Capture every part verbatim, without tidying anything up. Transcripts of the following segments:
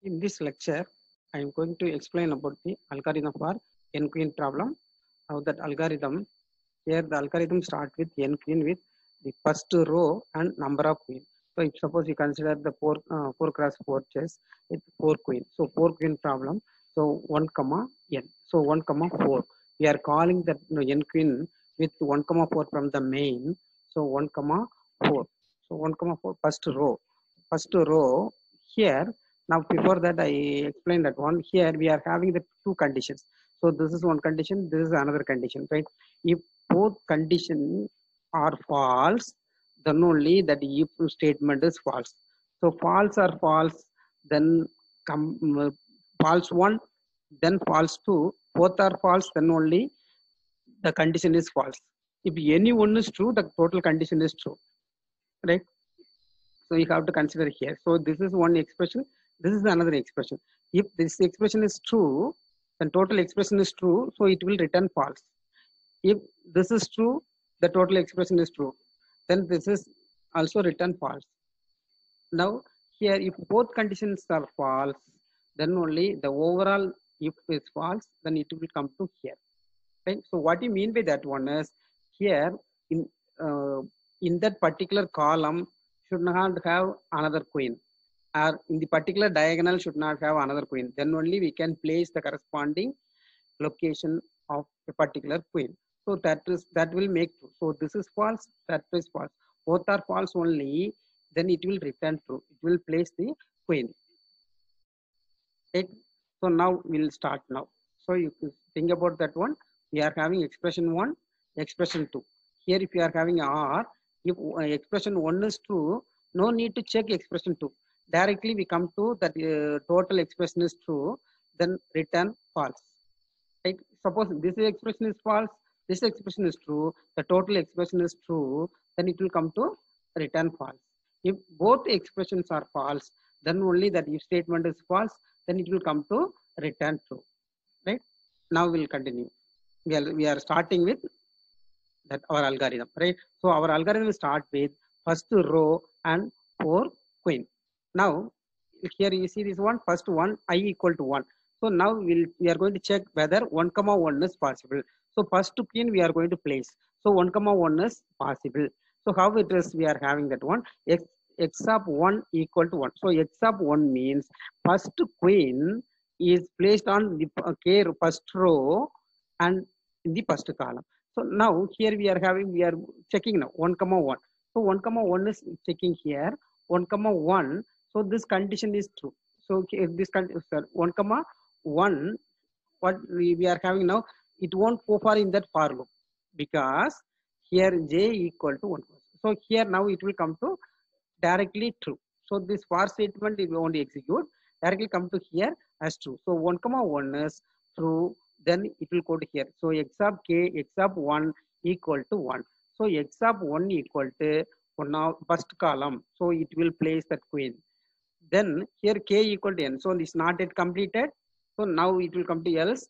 In this lecture, I am going to explain about the algorithm for n queen problem. Now that algorithm, here the algorithm start with n queen with the first row and number of queen. So if suppose you consider the four uh, four cross four chess with four queen. So four queen problem. So one comma n. So one comma four. We are calling that you know, n queen with one comma four from the main. So one comma four. So one comma four first row. First row here. Now before that I explained that one. Here we are having the two conditions. So this is one condition, this is another condition, right? If both conditions are false, then only that if statement is false. So false or false, then come uh, false one, then false two, both are false, then only the condition is false. If any one is true, the total condition is true, right? So you have to consider here. So this is one expression, this is another expression. If this expression is true, then total expression is true, so it will return false. If this is true, the total expression is true, then this is also return false. Now here, if both conditions are false, then only the overall if is false, then it will come to here, right? So what you mean by that one is, here in uh, in that particular column should not have another queen, or in the particular diagonal should not have another queen. Then only we can place the corresponding location of a particular queen. So that is that will make true. So this is false, that is false. Both are false only, then it will return true. It will place the queen. Right? So now we'll start now. So you think about that one. We are having expression one, expression two. Here if you are having R, if expression one is true, no need to check expression two. Directly we come to that uh, total expression is true, then return false. Right? Suppose this expression is false, this expression is true, the total expression is true, then it will come to return false. If both expressions are false, then only that if statement is false, then it will come to return true. Right? Now we'll continue. We are, we are starting with that our algorithm, right? So our algorithm will start with first row and four queen. Now here you see this one, first one I equal to one. So now we'll, we are going to check whether one comma one is possible. So first queen we are going to place. So one comma one is possible. So how it is we are having that one, x, x of one equal to one. So x of one means first queen is placed on the k first row and in the first column. So now here we are having, we are checking now one comma one. So one comma one is checking here, one comma one. So this condition is true. So if this condition one comma one, what we, we are having now, it won't go far in that for loop because here j equal to one. So here now it will come to directly true. So this for statement it will only execute, directly come to here as true. So one comma one is true, then it will go to here. So x of k, x of one equal to one. So x of one equal to one now first column. So it will place that queen. Then here k equal to n. So this not yet completed. So now it will come to else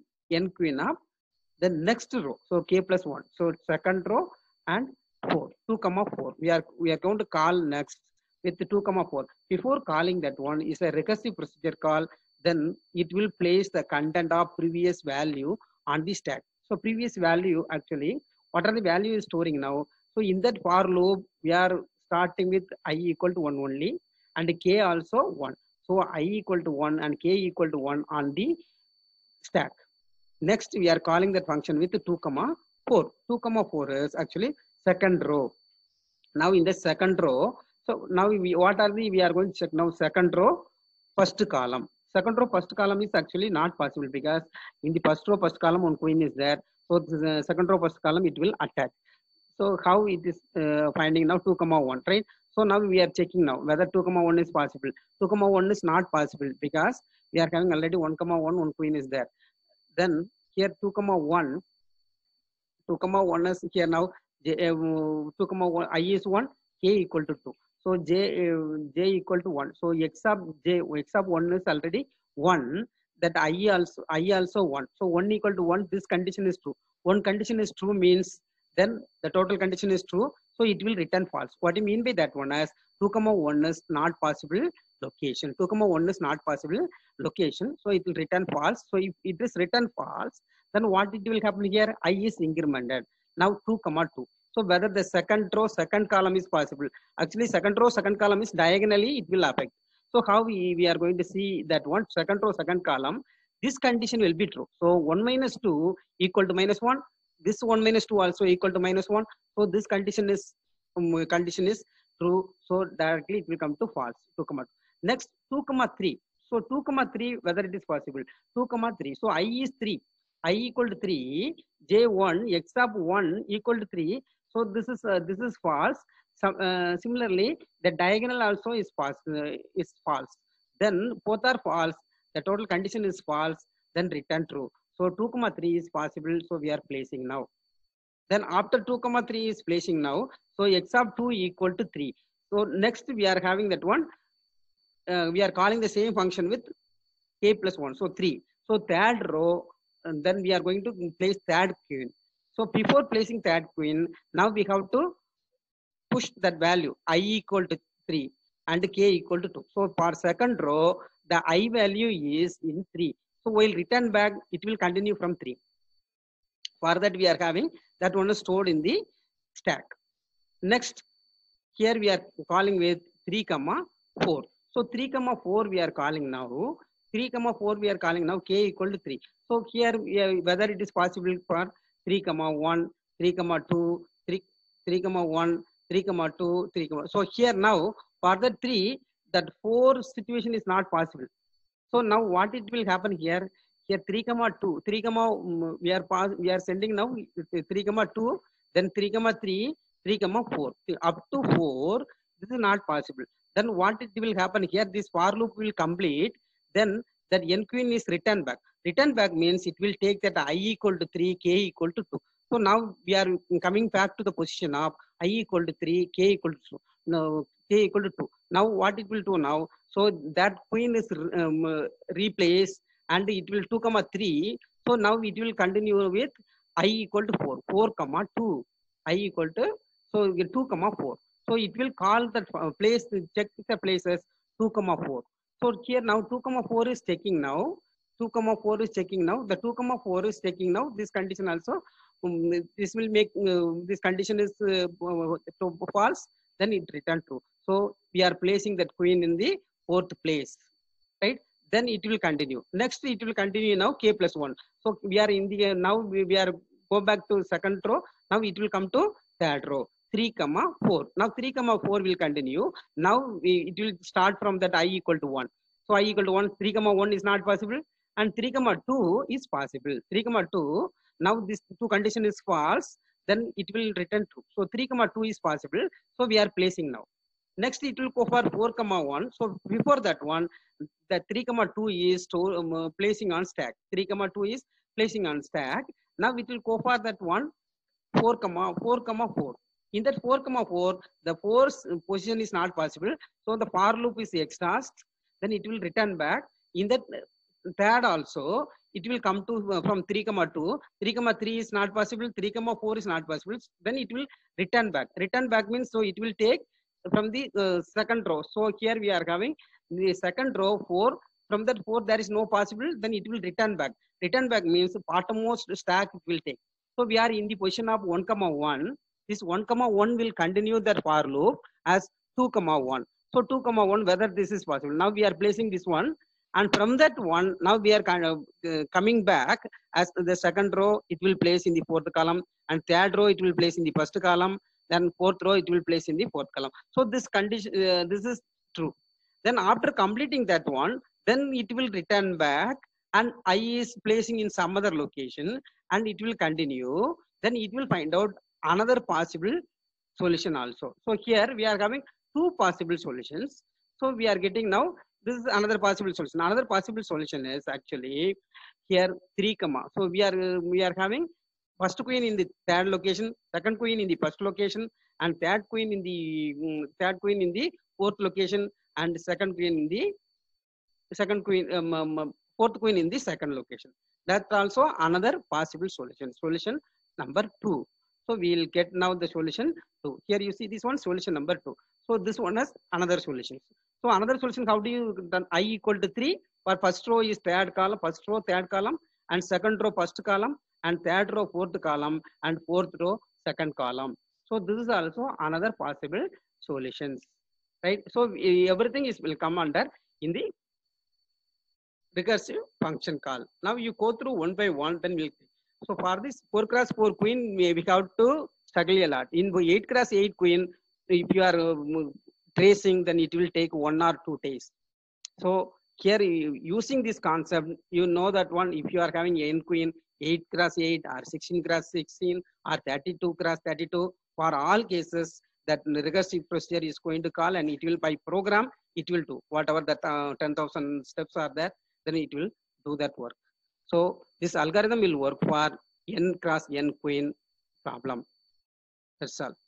n queen of the next row. So k plus one. So second row and four, two comma four. We are we are going to call next with the two comma four. Before calling that one is a recursive procedure call. Then it will place the content of previous value on the stack. So previous value actually, what are the value is storing now? So in that for loop, we are starting with I equal to one only and k also one. So I equal to one and k equal to one on the stack. Next, we are calling that function with two comma four. two comma four is actually second row. Now in the second row, so now we what are the we are going to check now second row, first column. Second row, first column is actually not possible because in the first row, first column, one queen is there. So the second row, first column, it will attack. So how it is uh, finding now two comma one, right? So now we are checking now whether two comma one is possible. two comma one is not possible because we are having already one comma one, one queen is there. Then here two comma one, two comma one is here now, j, uh, two comma one, I is one, k equal to two. So j, uh, j equal to one. So x of j, x of one is already one. That I also, I also one. So one equal to one. This condition is true. One condition is true means then the total condition is true. So it will return false. What do you mean by that one? As two comma one is not possible. location. two comma one is not possible location, so it will return false. So if it is return false, then what it will happen here? I is incremented. Now two comma two. So whether the second row, second column is possible. Actually, second row, second column is diagonally, it will affect. So how we, we are going to see that one, second row, second column, this condition will be true. So one minus two equal to minus one. This one minus two also equal to minus one. So this condition is um, condition is true. So directly it will come to false. two comma two. Next two comma three. So two comma three, whether it is possible. two comma three. So I is three. I equal to three. J one x of one equal to three. So this is uh, this is false. So, uh, similarly, the diagonal also is false. Uh, is false. Then both are false. The total condition is false. Then return true. So two comma three is possible. So we are placing now. Then after two comma three is placing now. So x of two equal to three. So next we are having that one. Uh, we are calling the same function with k plus one. So three. So third row. And then we are going to place third queen. So before placing third queen, now we have to push that value I equal to three and k equal to two. So for second row, the I value is in three. So while return back, it will continue from three. For that we are having that one is stored in the stack. Next, here we are calling with three comma four. So three comma four we are calling now. three comma four we are calling now k equal to three. So here are, whether it is possible for three comma one, three comma two, three, three comma one, three comma two, three comma. So here now for the three, that four situation is not possible. So now what it will happen here? Here three comma two, three comma um, we are pass, we are sending now three comma two, then three comma three, three comma four. Up to four, this is not possible. Then what it will happen here? This for loop will complete. Then that n queen is return back. Return back means it will take that I equal to three, k equal to two. So now we are coming back to the position of I equal to three, k equal to two. No, k equal to two. Now what it will do now? So that queen is um, replaced and it will two comma three. So now it will continue with I equal to four, four comma two. I equal to so two comma four. So it will call that place, check the places two comma four. So here now two comma four is checking now. two comma four is checking now. The two comma four is checking now. This condition also, um, this will make uh, this condition is uh, false. Then it return true. So we are placing that queen in the fourth place, right? Then it will continue. Next it will continue now k plus one. So we are in the uh, now we, we are go back to second row. Now it will come to third row. three comma four. Now three comma four will continue. Now we, it will start from that I equal to one. So I equal to one, three comma one is not possible and three comma two is possible. three comma two, now this two condition is false, then it will return true. So three comma two is possible. So we are placing now. Next it will go for four comma one. So before that one, the three comma two is to, um, uh, placing on stack. three comma two is placing on stack. Now it will go for that one four comma four comma four. In that four comma four, the fourth position is not possible. So the for loop is exhaust. Then it will return back. In that third also, it will come to uh, from three comma two. three comma three is not possible. three comma four is not possible. Then it will return back. Return back means so it will take from the uh, second row. So here we are having the second row four. From that four there is no possible. Then it will return back. Return back means bottommost stack it will take. So we are in the position of one comma one. This one comma one will continue that for loop as two comma one. So two comma one, whether this is possible. Now we are placing this one, and from that one, now we are kind of uh, coming back as the second row, it will place in the fourth column, and third row, it will place in the first column, then fourth row, it will place in the fourth column. So this condition, uh, this is true. Then after completing that one, then it will return back, and I is placing in some other location, and it will continue. Then it will find out another possible solution also. So here we are having two possible solutions. So we are getting now, this is another possible solution. Another possible solution is actually here three comma. So we are uh, we are having first queen in the third location, second queen in the first location, and third queen in the um, third queen in the fourth location, and second queen in the second queen um, um, fourth queen in the second location. That's also another possible solution. Solution number two. So we will get now the solution two. Here you see this one, solution number two. So this one has another solution. So another solution, how do you done I equal to three? For first row is third column, first row third column, and second row first column, and third row fourth column, and fourth row second column. So this is also another possible solutions, right? So everything is will come under in the recursive function call. Now you go through one by one, then we'll. So for this four cross four queen, we have to struggle a lot. In eight cross eight queen, if you are uh, tracing, then it will take one or two days. So here using this concept, you know that one, if you are having n queen, eight cross eight or sixteen cross sixteen or thirty-two cross thirty-two, for all cases that recursive procedure is going to call, and it will by program, it will do whatever that uh, ten thousand steps are there, then it will do that work. So this algorithm will work for n cross n queen problem. That's all.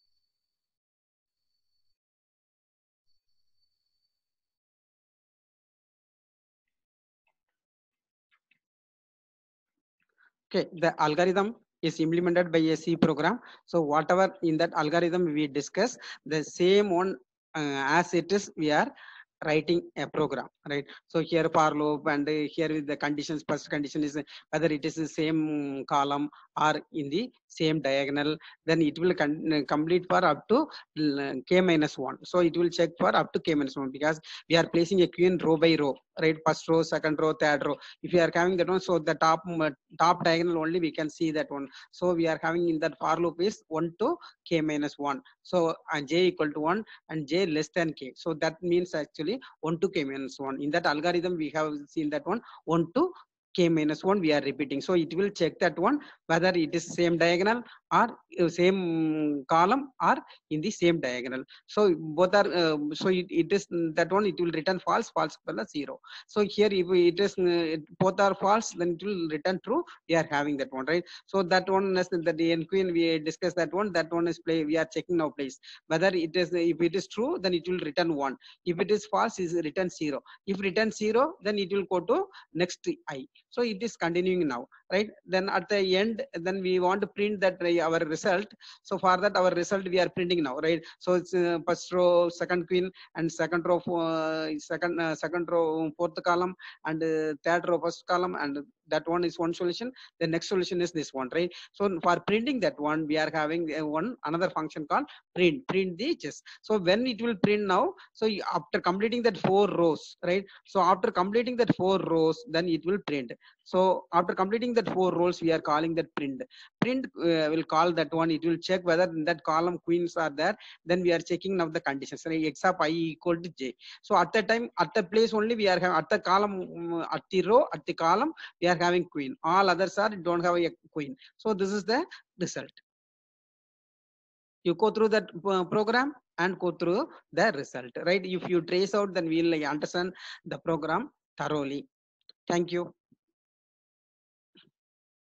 Okay, the algorithm is implemented by a C program. So whatever in that algorithm we discuss, the same one uh, as it is, we are writing a program, right? So here for loop, and uh, here with the conditions, first condition is uh, whether it is the same column or in the same diagonal, then it will uh, complete for up to uh, k minus one. So it will check for up to k minus one, because we are placing a queue row by row, right? First row, second row, third row. If you are having that one, so the top top diagonal only we can see that one. So we are having in that for loop is one to k minus one. So and j equal to one and j less than k. So that means actually one to k minus one. In that algorithm, we have seen that one one to k minus one we are repeating. So it will check that one whether it is same diagonal or same column or in the same diagonal. So both are uh, so it, it is that one, it will return false, false plus zero. So here if it is uh, both are false, then it will return true. We are having that one, right? So that one is the n queen, we discussed that one. That one is play, we are checking now place whether it is, if it is true, then it will return one. If it is false, is return zero. If return zero, then it will go to next I. So it is continuing now, right? Then at the end, then we want to print that uh, our result. So for that, our result we are printing now, right? So it's uh, first row second queen, and second row uh, second uh, second row fourth column, and uh, third row first column, and that one is one solution. The next solution is this one, right? So for printing that one, we are having uh, one another function called print. Print the chess. So when it will print now, so after completing that four rows, right? So after completing that four rows, then it will print. So after completing that four rows, we are calling that print. Print uh, will call that one. It will check whether in that column queens are there. Then we are checking now the conditions. Right? X of I equal to j. So at that time, at the place only we are having, at the column, at the row, at the column, we are having queen. All others are don't have a queen. So this is the result. You go through that uh, program and go through the result, right? If you trace out, then we'll like, understand the program thoroughly. Thank you.